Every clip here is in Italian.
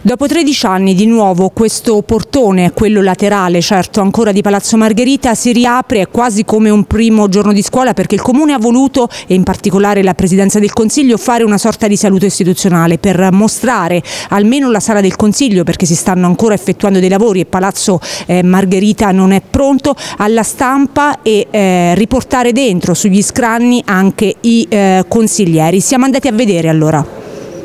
Dopo 13 anni di nuovo questo portone, quello laterale certo ancora di Palazzo Margherita, si riapre, è quasi come un primo giorno di scuola, perché il Comune ha voluto, e in particolare la Presidenza del Consiglio, fare una sorta di saluto istituzionale per mostrare almeno la sala del Consiglio, perché si stanno ancora effettuando dei lavori e Palazzo Margherita non è pronto, alla stampa e riportare dentro sugli scranni anche i consiglieri. Siamo andati a vedere allora.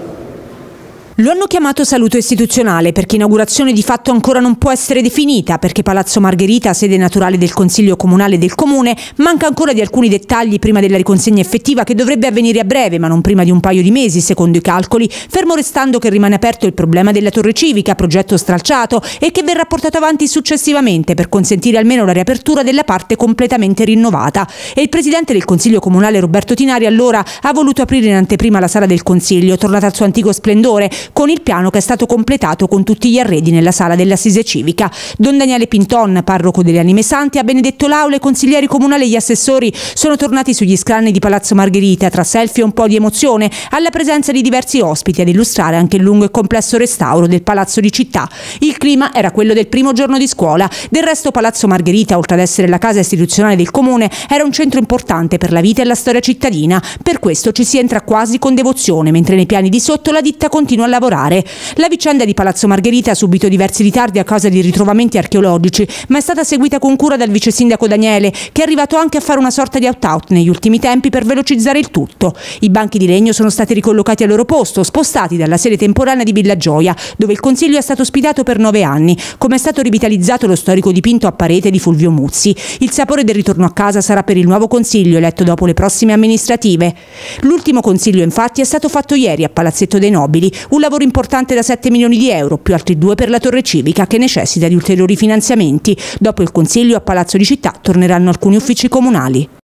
Lo hanno chiamato saluto istituzionale perché inaugurazione di fatto ancora non può essere definita, perché Palazzo Margherita, sede naturale del Consiglio Comunale del Comune, manca ancora di alcuni dettagli prima della riconsegna effettiva, che dovrebbe avvenire a breve, ma non prima di un paio di mesi secondo i calcoli, fermo restando che rimane aperto il problema della torre civica, progetto stralciato e che verrà portato avanti successivamente per consentire almeno la riapertura della parte completamente rinnovata. E il Presidente del Consiglio Comunale Roberto Tinari allora ha voluto aprire in anteprima la sala del Consiglio, tornata al suo antico splendore, con il piano che è stato completato con tutti gli arredi nella sala dell'Assise Civica. Don Daniele Pinton, parroco delle Anime Sante, ha benedetto l'aula, i consiglieri comunali e gli assessori sono tornati sugli scranni di Palazzo Margherita, tra selfie e un po' di emozione, alla presenza di diversi ospiti ad illustrare anche il lungo e complesso restauro del Palazzo di Città. Il clima era quello del primo giorno di scuola. Del resto Palazzo Margherita, oltre ad essere la casa istituzionale del Comune, era un centro importante per la vita e la storia cittadina. Per questo ci si entra quasi con devozione, mentre nei piani di sotto la ditta continua a lavorare. La vicenda di Palazzo Margherita ha subito diversi ritardi a causa di ritrovamenti archeologici, ma è stata seguita con cura dal vice sindaco Daniele, che è arrivato anche a fare una sorta di opt-out negli ultimi tempi per velocizzare il tutto. I banchi di legno sono stati ricollocati al loro posto, spostati dalla sede temporanea di Villa Gioia, dove il Consiglio è stato ospitato per 9 anni, come è stato rivitalizzato lo storico dipinto a parete di Fulvio Muzzi. Il sapore del ritorno a casa sarà per il nuovo Consiglio eletto dopo le prossime amministrative. L'ultimo Consiglio infatti è stato fatto ieri a Palazzetto dei Nobili, un lavoro importante da 7 milioni di euro, più altri 2 per la torre civica che necessita di ulteriori finanziamenti. Dopo il Consiglio a Palazzo di Città torneranno alcuni uffici comunali.